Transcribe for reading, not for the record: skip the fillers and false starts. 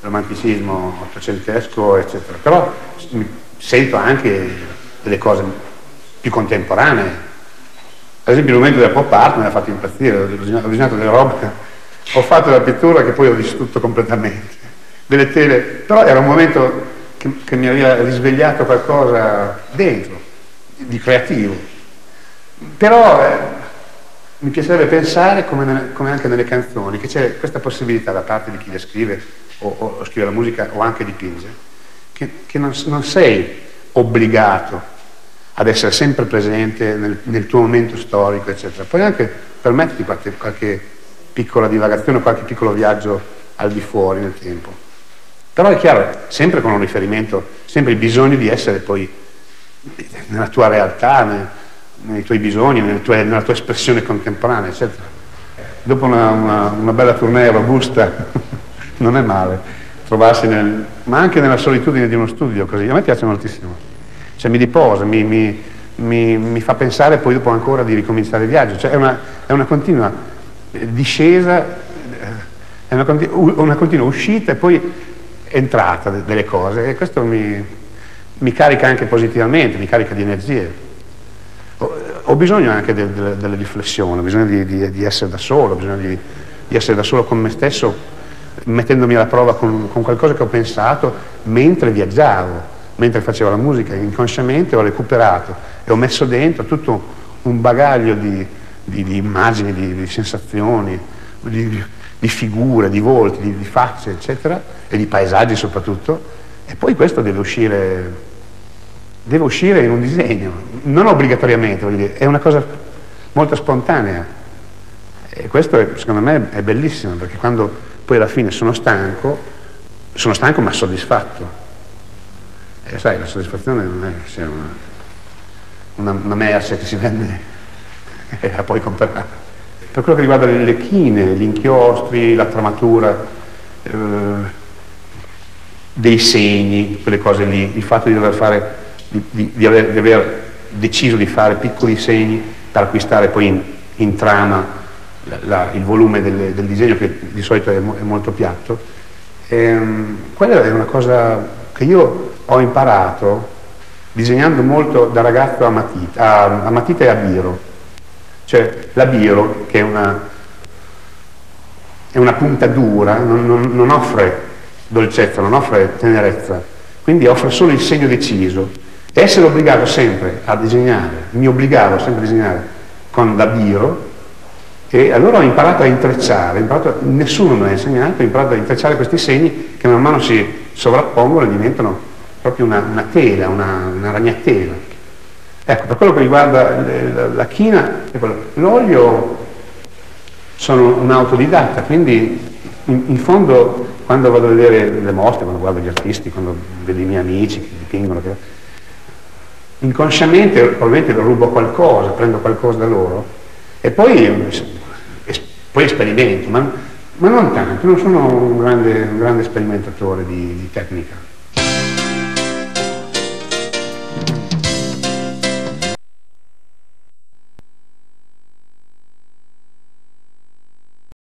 romanticismo ottocentesco, eccetera, però sento anche delle cose più contemporanee. Ad esempio il momento della pop art mi ha fatto impazzire, ho disegnato delle robe, ho fatto la pittura che poi ho distrutto completamente, delle tele, però era un momento che mi aveva risvegliato qualcosa dentro, di creativo. Però mi piacerebbe pensare, come anche nelle canzoni, che c'è questa possibilità da parte di chi le scrive, o scrive la musica, o anche dipinge, che non sei obbligato ad essere sempre presente nel tuo momento storico, eccetera. Puoi anche permetterti qualche piccola divagazione, qualche piccolo viaggio al di fuori nel tempo. Però è chiaro, sempre con un riferimento, sempre il bisogno di essere poi nella tua realtà, nei tuoi bisogni, nella tua espressione contemporanea, eccetera. Dopo una bella tournée robusta non è male trovarsi ma anche nella solitudine di uno studio così. A me piace moltissimo. Cioè mi riposa, mi fa pensare poi dopo ancora di ricominciare il viaggio. Cioè è una continua discesa, è una continua uscita e poi entrata delle cose, e questo mi carica anche positivamente, mi carica di energie. Ho bisogno anche della riflessione, ho bisogno di essere da solo, ho bisogno di essere da solo con me stesso, mettendomi alla prova con qualcosa che ho pensato mentre viaggiavo, mentre facevo la musica. Inconsciamente ho recuperato e ho messo dentro tutto un bagaglio di immagini, di sensazioni, di figure, di volti, di facce, eccetera, e di paesaggi soprattutto, e poi questo deve uscire in un disegno, non obbligatoriamente, voglio dire, è una cosa molto spontanea, e questo secondo me è bellissimo, perché quando poi alla fine sono stanco ma soddisfatto. E sai, la soddisfazione non è che sia una merce che si vende e la puoi comprare. Per quello che riguarda le chine, gli inchiostri, la tramatura, dei segni, quelle cose lì, il fatto di aver deciso di fare piccoli segni per acquistare poi in trama il volume del disegno, che di solito è molto piatto. Quella è una cosa che io ho imparato disegnando molto da ragazzo a matita e a biro. Cioè la biro, che è una punta dura, non offre dolcezza, non offre tenerezza, quindi offre solo il segno deciso. E essere obbligato sempre a disegnare, mi obbligavo sempre a disegnare con la biro, e allora ho imparato a intrecciare, nessuno me l'ha insegnato, ho imparato a intrecciare questi segni che man mano si sovrappongono e diventano proprio una tela, una ragnatela. Ecco, per quello che riguarda la china, l'olio, sono un autodidatta, quindi in fondo quando vado a vedere le mostre, quando guardo gli artisti, quando vedo i miei amici che dipingono, inconsciamente probabilmente rubo qualcosa, prendo qualcosa da loro e poi esperimento, ma non tanto, non sono un grande sperimentatore di tecnica.